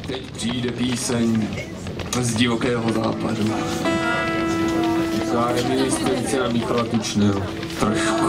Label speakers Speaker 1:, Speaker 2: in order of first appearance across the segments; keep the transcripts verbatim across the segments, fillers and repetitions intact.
Speaker 1: Teď přijde píseň z divokého západu. Za reminiscence na Michala Tučného. Trošku.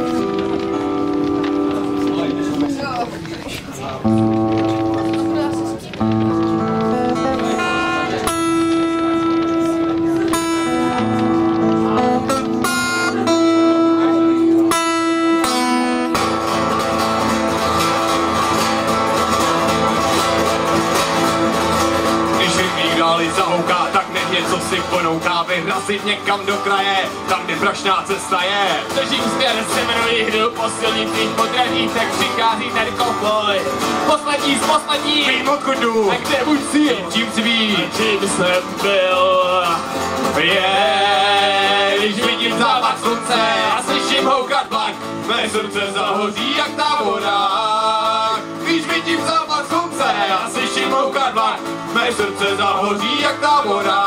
Speaker 2: Zahouká, tak hned něco si ponouká, vyhrazit někam do kraje, tam kde prašná cesta je.
Speaker 3: Držím směr, se jmenuji, hru po silnicích, po dranícech přichází ten konvoj. Poslední z poslední,
Speaker 2: vím odkud jdu,
Speaker 3: a kde můj cíl,
Speaker 2: čím chci být,
Speaker 3: čím jsem byl.
Speaker 2: Je, když vidím západ slunce a slyším houkat vlak, mé srdce zahoří jak ta voda. Když vidím západ slunce a slyším houkat vlak, mé srdce zahoří jak ta voda.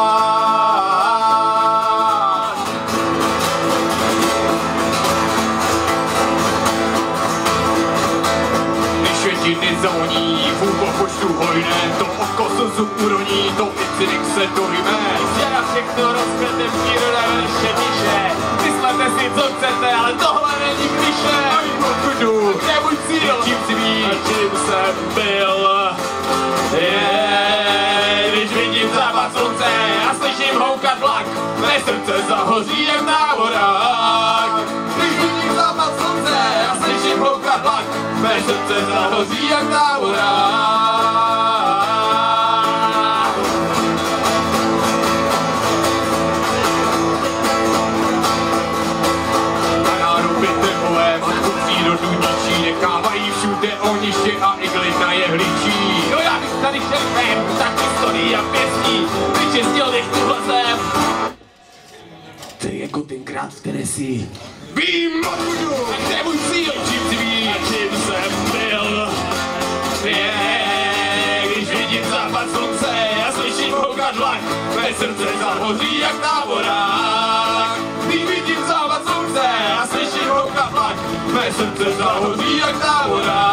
Speaker 2: Když světiny zavoní, fůko počtu hojné, to oko slzu uroní, to icinik se dohyme.
Speaker 3: Včera všechno rozkvete, příroda veliše tiše. Myslete si, co chcete, ale tohle není kliše.
Speaker 2: A vím odkud jdu,
Speaker 3: kde je můj cíl,
Speaker 2: čím chci být,
Speaker 3: a čím jsem byl.
Speaker 2: je, když vidím západ slunce a slyším houkat vlak, mé srdce zahoří jak návorák. Když vidím západ slunce a slyším houkat vlak, mé srdce zahoří jak návorák. Na náruby trhové matku přírodu ničí, nechávají všude ohniště a igly ta jehličí.
Speaker 3: Jo, já bych tady šerifem, tak historii a pěstí, vyčistil bych tuhle zem.
Speaker 1: To je jako tenkrát v Tennessee.
Speaker 2: Vím, odkud jdu,
Speaker 3: A kde je můj cíl,
Speaker 2: čím chci být,
Speaker 3: a čím jsem byl.
Speaker 2: je, když vidím západ slunce a slyším houkat vlak, mé srdce zahoří jak táborák. Když vidím západ slunce a slyším houkat vlak, mé srdce zahoří jak táborák.